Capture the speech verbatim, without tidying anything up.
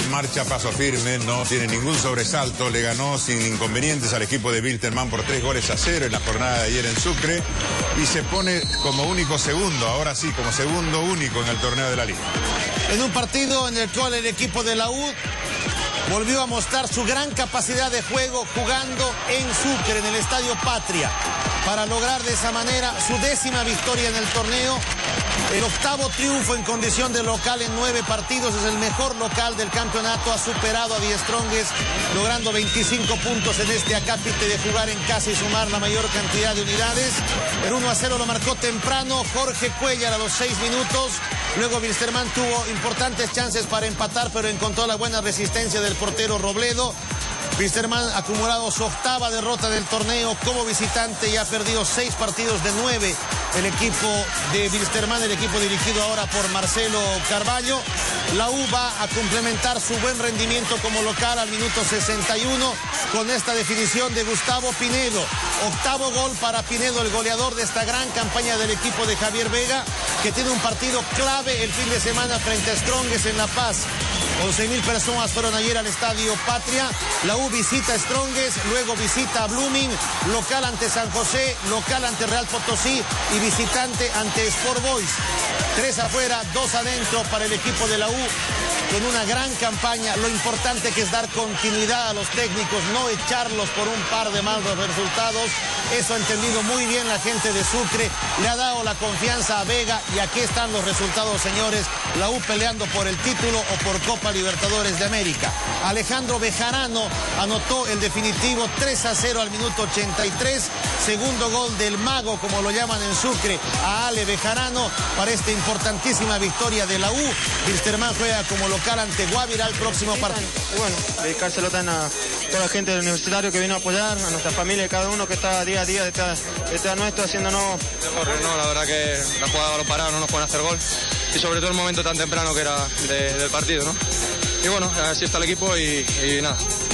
marcha paso firme, no tiene ningún sobresalto, le ganó sin inconvenientes al equipo de Wilstermann por tres goles a cero en la jornada de ayer en Sucre y se pone como único segundo, ahora sí, como segundo único en el torneo de la Liga. En un partido en el cual el equipo de la U volvió a mostrar su gran capacidad de juego jugando en Sucre, en el Estadio Patria, para lograr de esa manera su décima victoria en el torneo. El octavo triunfo en condición de local en nueve partidos, es el mejor local del campeonato, ha superado a Die Strongest, logrando veinticinco puntos en este acápite de jugar en casa y sumar la mayor cantidad de unidades. El uno a cero lo marcó temprano Jorge Cuellar a los seis minutos. Luego Wilstermann tuvo importantes chances para empatar, pero encontró la buena resistencia del portero Robledo. Wilstermann ha acumulado su octava derrota del torneo como visitante y ha perdido seis partidos de nueve. El equipo de Wilstermann, el equipo dirigido ahora por Marcelo Carballo. La U va a complementar su buen rendimiento como local al minuto sesenta y uno con esta definición de Gustavo Pinedo. Octavo gol para Pinedo, el goleador de esta gran campaña del equipo de Javier Vega, que tiene un partido clave el fin de semana frente a Strongest en La Paz. once mil personas fueron ayer al Estadio Patria. La U visita a Strongest, luego visita a Blooming, local ante San José, local ante Real Potosí y visitante ante Sport Boys. Tres afuera, dos adentro para el equipo de la U, con una gran campaña. Lo importante que es dar continuidad a los técnicos, no echarlos por un par de malos resultados. Eso ha entendido muy bien la gente de Sucre, le ha dado la confianza a Vega y aquí están los resultados, señores. La U peleando por el título o por Copa Libertadores de América. Alejandro Bejarano anotó el definitivo tres a cero al minuto ochenta y tres. Segundo gol del mago, como lo llaman en Sucre, a Ale Bejarano para esta importantísima victoria de la U. Wilstermann juega como local ante Guavirá el próximo partido. Bueno, dedicárselo tan a toda la gente del universitario que vino a apoyar, a nuestra familia, cada uno que está día a día detrás, detrás nuestro haciéndonos. No, la verdad que la jugada balón parado no nos pueden hacer gol y sobre todo el momento tan temprano que era de, del partido, ¿no? Y bueno, así está el equipo y, y nada.